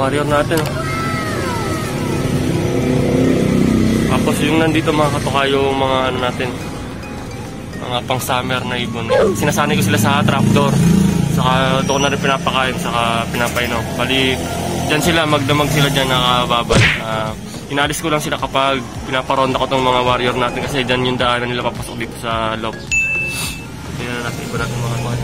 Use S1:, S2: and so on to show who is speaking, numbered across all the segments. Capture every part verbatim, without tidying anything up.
S1: warrior natin. Tapos yung nandito mga katoka, yung mga ano natin, mga pang summer na ibon. Sinasanay ko sila sa trapdoor. Saka doon na rin pinapakain, saka pinapainom. Bali, dyan sila, magdamag sila dyan nakababad. Uh, inalis ko lang sila kapag pinaparonda ko tong mga warrior natin kasi dyan yung daanan nila papasok dito sa loob. Tingnan na natin, iba natin mga katoka.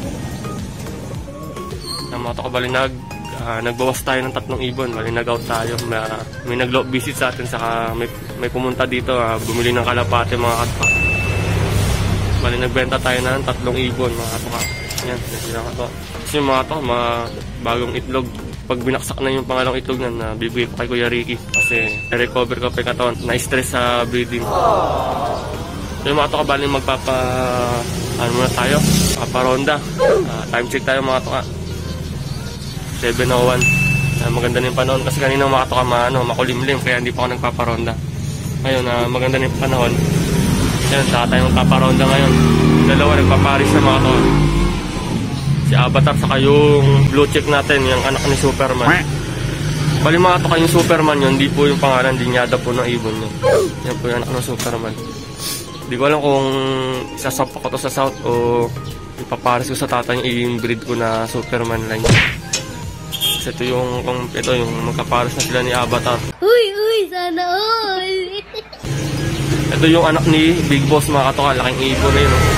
S1: Yung mga katoka, bali nag, uh, nagbawas tayo ng tatlong ibon. Bali nag-out tayo. May, uh, may nag-loop visit sa atin, saka may, may pumunta dito, uh, bumili ng kalapate mga katoka. Bali nagbenta tayo ng tatlong ibon mga katoka. Yan, sila ka to. Kasi yung mga to, mga bagong itlog. Pag binaksak na yung pangalawang itlog na, na bibigay ko kay Kuya Ricky. Kasi na-recover ko pa yung katawan. Na-stress sa breeding. So yung mga to, kabaling magpapa... Ano muna tayo? Paparonda. Uh, time check tayo mga to ka. seven oh one. Uh, maganda na yung panahon. Kasi kanina mga to ka ma, ano, makulimlim. Kaya hindi pa ako nagpaparonda. Ngayon, uh, maganda na yung panahon. Yan, saka tayo magpaparonda ngayon. Dalawa nagpaparis na mga to. Si Avatar saka yung blue check natin, yung anak ni Superman. Bali mga to kayong Superman yun, hindi po yung pangalan, dinyada po ng ibon yun. Yan po yung anak ng Superman. Hindi ko alam kung isasapa ko to sa South o ipapares ko sa tatay yung breed ko na Superman line. Kasi ito yung, kung, ito yung magkapares na sila ni Avatar.
S2: Uy, uy, sana all!
S1: Ito yung anak ni Big Boss mga katoka, laking ibon na yun. No?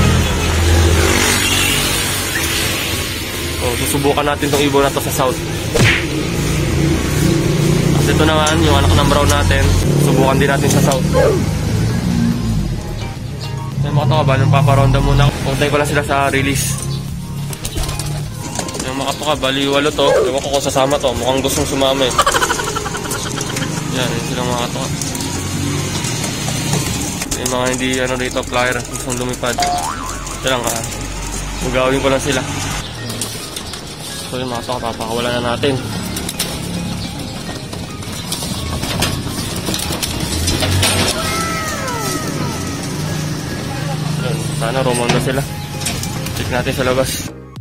S1: So, susubukan natin itong ibon na to sa South. At ito naman, yung anak ng brown natin. Subukan din natin sa South. Yung mga toka ba, nung paparonda muna. Puntay ko lang sila sa release. Yung mga toka, bali walo to. Ewan ko kung sasama to. Mukhang gustong sumama eh. Yan, yun silang mga toka. Yung mga hindi ano dito, flyer. Gustong lumipad. Ito lang ha. Magawin ko lang sila. So yung mga toka, papakawalan na natin. Yun, sana rumanda sila. Check natin sa labas.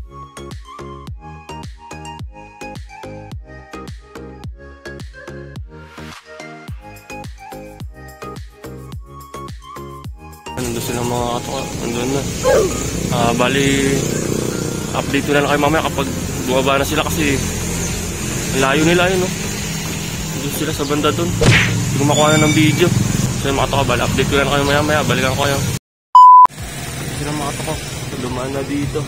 S1: Nandun silang mga toka, nandun na. Uh, bali, update ko na lang kayo mamaya kapag bumaba na sila kasi layo nila yun, no? Doon sila sa banda doon. Hindi ko makuha na ng video. So yung mga toka, bali, update ko na lang kayo maya maya. Balikan ko kayo. Sila mga toka, dumaan na dito.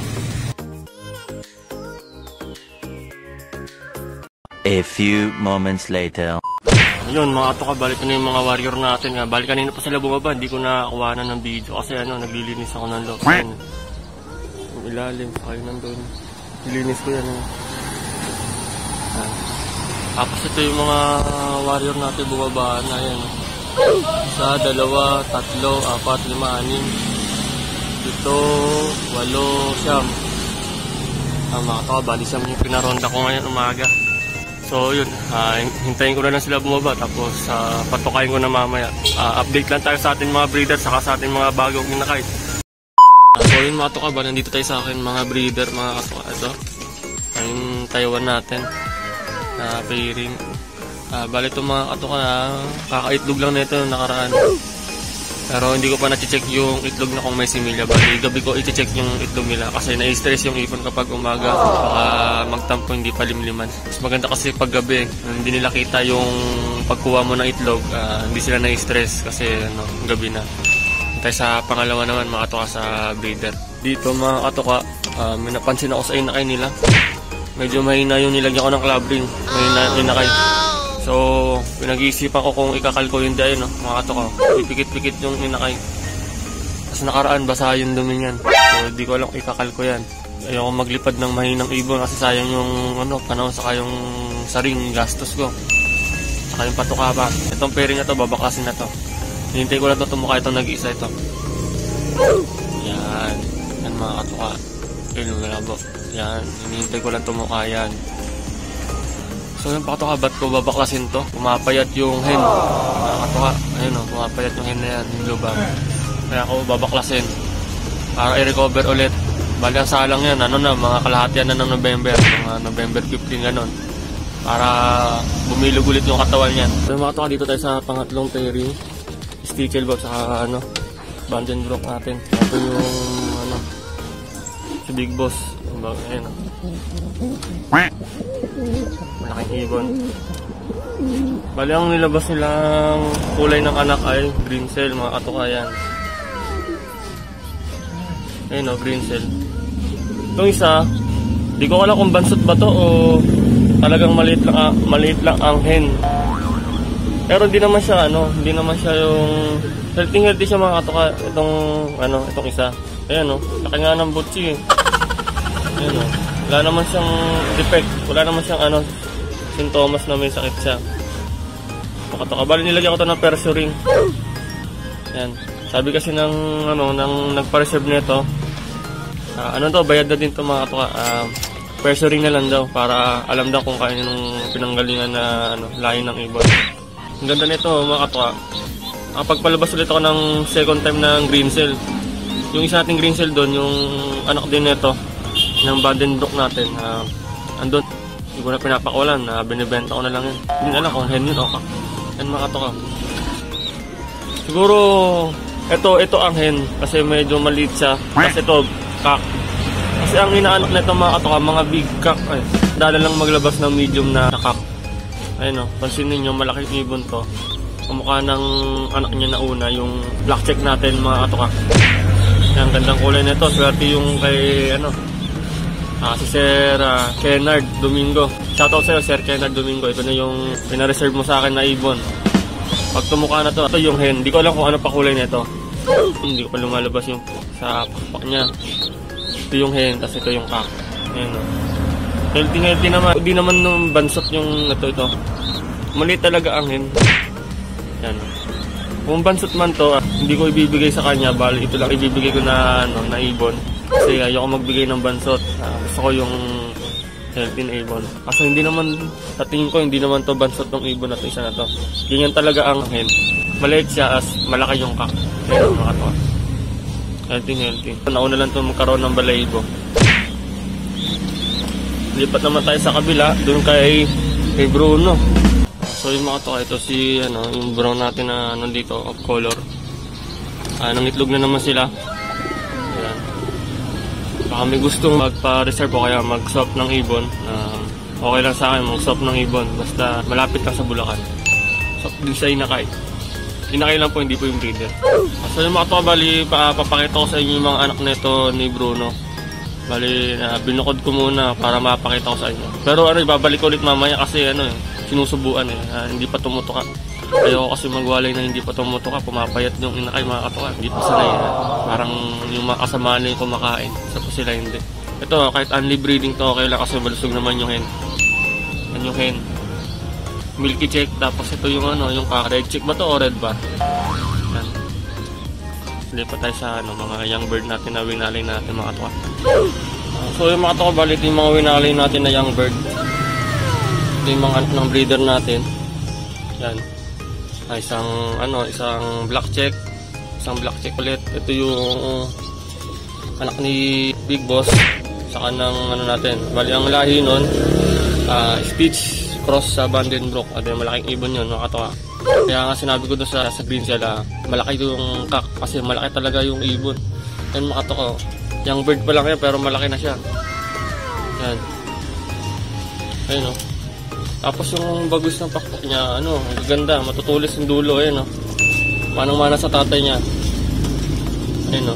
S3: A few moments later.
S1: Ayun mga toka, balik na yung mga warrior natin. Balik kanina pa sila bumaba. Hindi ko nakuha na ng video kasi ano, naglilinis ako ng loob. Yung ilalim, kayo nandun. Nilinis ko yan. Eh. Ah. Tapos ito yung mga warrior natin bumaba na yan. Isa, dalawa, tatlo, apat, lima, anim. Ito, walo, siyam. Ah, mga toka, bali siyam yung pinaronda ko ngayon umaga. So yun, uh, hintayin ko na lang sila bumaba. Tapos uh, patukayin ko na mamaya. Uh, update lang tayo sa ating mga breeder saka sa ating mga bagong inakay. So yun mga toka, ba nandito tayo sa akin mga breeder, mga katoka. Ito yung Taiwan natin na pairing. uh, Bali itong mga katoka na kakaitlog lang nito nakaraan. Pero hindi ko pa na-check yung itlog na kung may similya. Bali gabi ko i-check yung itlog nila kasi na-stress yung ipon kapag umaga. Baka magtampo hindi palimliman. Mas maganda kasi pag gabi hindi nila kita yung pagkuha mo ng itlog. uh, Hindi sila na-stress kasi ano, gabi na. Tayo sa pangalawa naman mga katoka sa breeder. Dito mga katoka, uh, may napansin ako sa inakay nila. Medyo mahina yung nilagyan ko ng club ring. Mahina yung inakay. So pinag-iisipan ko kung ikakal ko yung dayo, no? Mga katoka, ipikit-pikit yung inakay. Kasi nakaraan basa yung dumi niyan. So di ko alam kung ikakal ko yan. Ayoko maglipad ng mahinang ibon kasi sayang yung ano, panahon saka yung saring gastos ko. Saka yung patuka pa. Itong pairing na to, babaklasin na to. Hinintay ko lang ito tumukha itong nag-iisa ito. Yan. Yan mga katoka. Yun yung malabo. Yan. Hinintay ko lang tumukha yan. So yung katoka, ba't ko babaklasin to? Pumapayat yung hen. Mga katoka. Ayun o, pumapayat yung hen na yan. Yung lubang. Kaya ako babaklasin. Para i-recover ulit. Bali ang salang yan. Ano na, mga kalahatian na ng November. Mga November fifteen ganon. para bumilog ulit yung katawan niya. So mga katoka, dito tayo sa pangatlong pairing. Stichelbot saka ano, Vandenbroek natin. Ito yung ano, si Big Boss. Ayan o. Malaking ibon. Bali ang nilabas nilang kulay ng anak ay green cell, mga katoka yan. Ayan o, green cell. Itong isa, di ko alam kung bansot ba to o talagang maliit lang, ah, maliit lang ang hen. Pero hindi naman siya ano, hindi naman siya yung healthy healthy siya mga katoka. Itong ano, itong isa. Ayan o, laki nga ng butsi eh. Ayan o, wala naman siyang defect, wala naman siyang ano, sintomas na may sakit siya. Mga katoka, bali nilagyan ko to ng perso ring. Ayan, sabi kasi ng ano, ng nagpa-reserve nito, uh, ano to, bayad na din to mga katoka. Uh, perso ring na lang daw para alam daw kung kaya nung pinanggalingan na ano, layo ng ibon. Ang ganda nito mga katoka. Nakapagpalabas ulit ako ng second time ng green cell. Yung isa nating green cell doon, yung anak din nito ng Vandenbroek natin, uh, andun. Hindi ko na pinapakawalan, na uh, binibenta ko na lang yun. Hindi alam kung hen yun o kak. Yan mga katoka. Siguro ito, ito ang hen kasi medyo maliit siya. Kasi ito kak. Kasi ang inaanak nito mga katoka, mga big kak. Ay, dala lang maglabas ng medium na kak. Ayun o, pansinin nyo, malaking ibon to. Kumukha ng anak niya na una, yung black check natin mga katoka. Ang gandang kulay nito, swerte yung kay ano, ah, si Sir uh, Kennard Domingo. Shoutout sa'yo Sir Kennard Domingo. Ito na yung pinareserve mo sa akin na ibon. Pag tumukha na to, ito yung hen. Hindi ko alam kung ano pa kulay nito. Hindi ko pa lumalabas yung sa pakpak niya. Ito yung hen, tapos ito yung kak. Ayan o. Healthy healthy naman. Hindi naman nung bansot yung ito ito. Maliit talaga ang hen. Yan. Kung bansot man to, ah, hindi ko ibibigay sa kanya. Bali ito lang ibibigay ko na ano, na ibon. Kasi ayoko magbigay ng bansot. Uh, gusto ko yung healthy na ibon. Kasi hindi naman, sa tingin ko, hindi naman to bansot ng ibon na to, isa na to. Ganyan talaga ang hen. Maliit siya as malaki yung kak. Kaya mga to. Healthy, healthy. Nauna lang to magkaroon ng balahibo. Lipat naman tayo sa kabila, doon kay, kay Bruno. So yung mga to, ito si, ano, yung brown natin na nandito, of color. Uh, nangitlog na naman sila. Ayan. Baka may gustong magpa-reserve o kaya mag-swap ng ibon. Uh, okay lang sa akin mag-swap ng ibon. Basta malapit lang sa Bulacan. So, din sa Inakay. Inakay lang po, hindi po yung breeder. So yung mga to, bali, pa, papakita ko sa inyo yung mga anak nito ni Bruno. Bali, uh, binukod ko muna para mapakita ko sa inyo. Pero ano, ibabalik ulit mamaya kasi ano eh, sinusubuan eh, uh, hindi pa tumutuka. Ayoko kasi magwalay na hindi pa tumutuka, pumapayat yung inakay mga katuka. Hindi pa sila eh, parang yung mga kasama na yung kumakain, isa pa sila hindi. Ito, kahit only breeding to, okay lang kasi malusog naman yung hen. Yan yung hen. Milky check, tapos ito yung ano, yung red check ba to o red ba? Yan. Lipat tayo sa ano, mga young bird natin na winalay natin mga katuka. So yung mga katuka, balit yung mga winalay natin na young bird. Ito yung mga anak ng breeder natin. Yan. Ay, isang ano, isang black check, isang black check ulit. Ito yung anak ni Big Boss sa kanang ano natin. Bali ang lahi nun, uh, Stitch cross sa Vandenbroek. At yung malaking ibon yun, mga katuka. Kaya nga sinabi ko doon sa, sa green cell, uh, malaki yung kak kasi malaki talaga yung ibon. Yan mga katuka, young bird pa lang yan pero malaki na siya. Yan. Ayun o. Tapos yung bagus ng pakpak niya, ano, ang ganda, matutulis yung dulo, ayun o. Manang-mana sa tatay niya. Ayun o.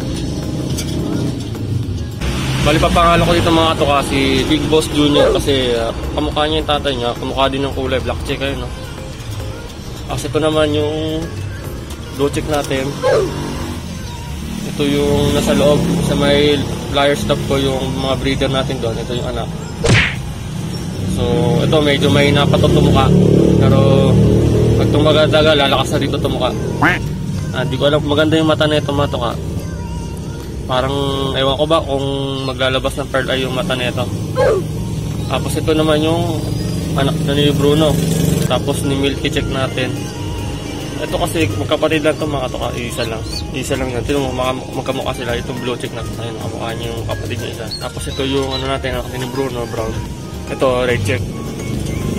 S1: Bali papangalan ko dito mga katuka si Big Boss Junior kasi uh, kamukha niya yung tatay niya, kamukha din ng kulay, black check, ayun o. Kasi ito naman yung blue check natin. Ito yung nasa loob, sa may flyer stop ko yung mga breeder natin doon, ito yung anak. So, ito medyo may napatutumuka. Pero, pag tumagadaga, lalakas na dito tumuka. Ah, di ko alam kung maganda yung mata na ito, matuka. Parang, ewan ko ba kung maglalabas ng pearl eye yung mata na ito. Tapos ito naman yung anak na ni Bruno. Tapos ni Milky check natin. Ito kasi, magkapatid lang ito mga katuka. Isa lang. Isa lang yan. Ito, magkamukha sila. Itong blue check natin. Ayun, makamukha niya yung kapatid niya isa. Tapos ito yung ano natin, anak ni Bruno, brown. Ito, red check.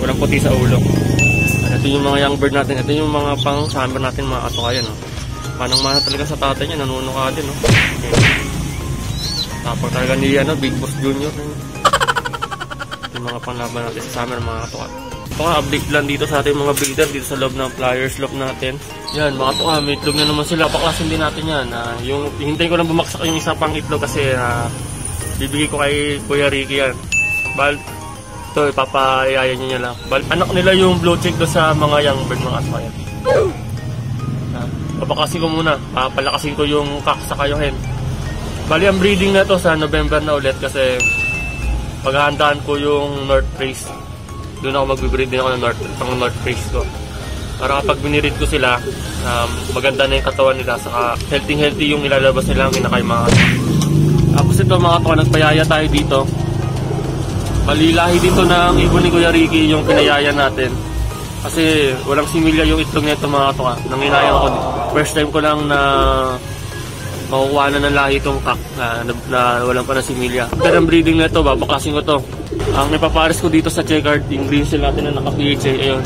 S1: walang puti sa ulo. Ito yung mga young bird natin. Ito yung mga pang summer natin, mga katukayan. No? Manang-mana talaga sa tatay niya, nanunuka din. No? Okay. Tapos talaga ni ano, Big Boss Junior. No? Yung mga panglaban natin sa summer, mga katuka. Ito nga, update lang dito sa ating mga breeder dito sa loob ng flyers loop natin. Yan, mga katuka, may itlog na naman sila. Paklasin din natin yan. Uh, yung, hintayin ko lang bumaksak yung isa pang itlog kasi uh, bibigay ko kay Kuya Ricky yan. Bal ito, ipapayayan nyo nyo lang. Bal anak nila yung blue check do sa mga young bird, mga katuka yan. Uh, papakasin ko muna. Papalakasin ko yung kak sa kayo hen. Bali, ang breeding na to sa November na ulit kasi paghahandaan ko yung North Face. Doon ako mag-breed din ako ng North, pang North Face ko. Para kapag binirid ko sila, um, maganda na yung katawan nila. Saka healthy-healthy yung ilalabas nila ang kinakay mga. Tapos ito mga katuka, nagpayaya tayo dito. Malilahi dito ng ibon ni Kuya Ricky yung pinayaya natin. Kasi walang similya yung itlog nito mga katuka. Nanginaya ako. First time ko lang na makukuha na ng lahi itong kak na, na, na walang pa na similya. Pero ang breeding nito, babaklasin ko to. Ang ipapares ko dito sa checkered, yung green seal natin na naka-P H A, ayun.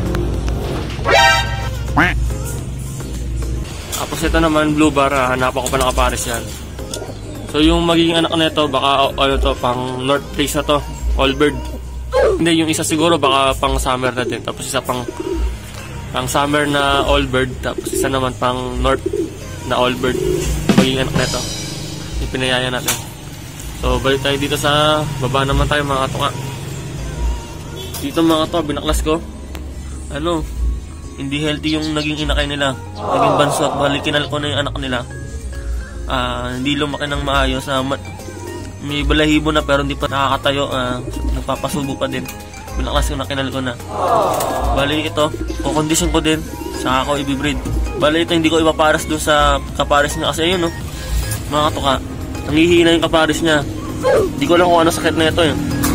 S1: Tapos ito naman, blue bar, ah, hanapan ko pa nakapares yan. So yung magiging anak nito, baka ano to, pang North Face na to, all bird. Hindi, yung isa siguro baka pang summer na din. Tapos isa pang pang summer na all bird. Tapos isa naman pang North na all bird. Magiging anak nito. Yung pinayaya natin. So balik tayo dito sa baba naman tayo mga katuka. Dito mga katuka, binaklas ko. Ano, hindi healthy yung naging inakay nila. Naging bansot. Balik kinal ko na yung anak nila. Uh, hindi lumaki ng maayos. Uh, may balahibo na pero hindi pa nakakatayo. Uh, nagpapasubo pa din. Binaklas ko na, kinal ko na. Bali ito, kukondisyon ko din. Saka ako ibibreed. Bali ito, hindi ko ipaparas doon sa kapares niya. Kasi ayun, no, mga katuka, nangihina yung kapares niya. Hindi ko lang kung ano sakit na ito. Eh.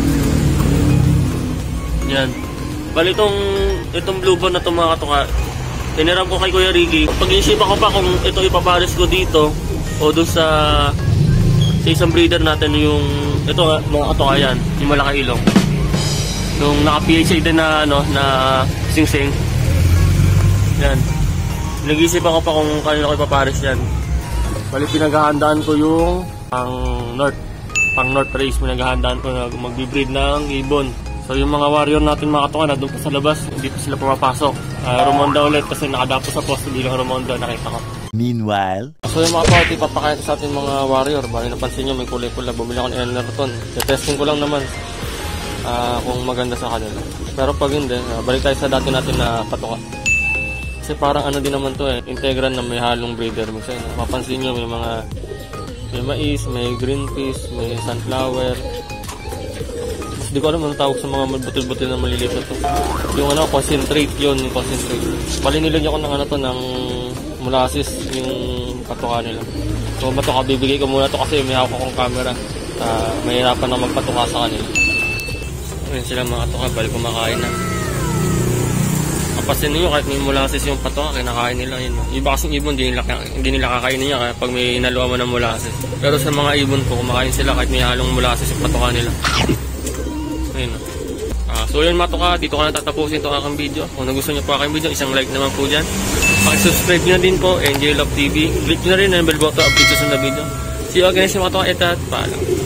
S1: Yan. Bali itong, itong blue bone na ito mga katuka, tiniram ko kay Kuya Ricky. Pag-iisipan ko pa kung ito ipapares ko dito o doon sa, sa isang breeder natin yung, ito nga, mga katuka yan, yung malaki ilong. Nung naka-P H A din na, ano, na sing-sing. Yan. Nag-iisipan ko pa kung kanino ko ipapares yan. Bali pinaghahandaan ko yung pang North, pang North Race, pinaghahandaan ko na mag-breed ng ibon. So yung mga warrior natin mga katuka na doon pa sa labas, hindi pa sila pumapasok. Uh, Romonda ulit kasi nakadapo sa posto bilang Romonda, nakita ko.
S3: Meanwhile,
S1: so yung mga party, papakayat sa ating mga warrior. Bali napansin nyo, may kulay-kulay. Bumili ako ng Enerton. Testing ko lang naman uh, kung maganda sa kanila. Pero pag hindi, uh, balik tayo sa dati natin na katuka. Kasi parang ano din naman to eh, integran na may halong breeder. Minsan, mapansin nyo, may mga may mais, may green peas, may sunflower. Hindi ko alam anong tawag sa mga butil-butil na maliliit na to. Yung ano, concentrate yun, yung concentrate. Bali nilagyan ko ng ano to, ng molasses, yung patuka nila. So matuka, bibigay ko muna to kasi may hawak akong camera. Uh, mahirapan na magpatuka sa kanila. Ayun sila mga katuka, bali kumakain na. Kapasin nyo, kahit may molasses yung patuka, kinakain nila yun. Iba kasing ibon, hindi nila, hindi nila kakainin niya kaya pag may inaluan mo ng molasses. Pero sa mga ibon ko, kumakain sila kahit may halong molasses yung patuka nila. Ayun. Uh, so yun mga katuka, dito ko na tatapusin itong aking video. Kung nagustuhan nyo po aking video, isang like naman po dyan. Pakisubscribe nyo na din po, N J Love T V. Click nyo na rin ang bell button, update sa video. See you again sa mga katuka, etat, paalam.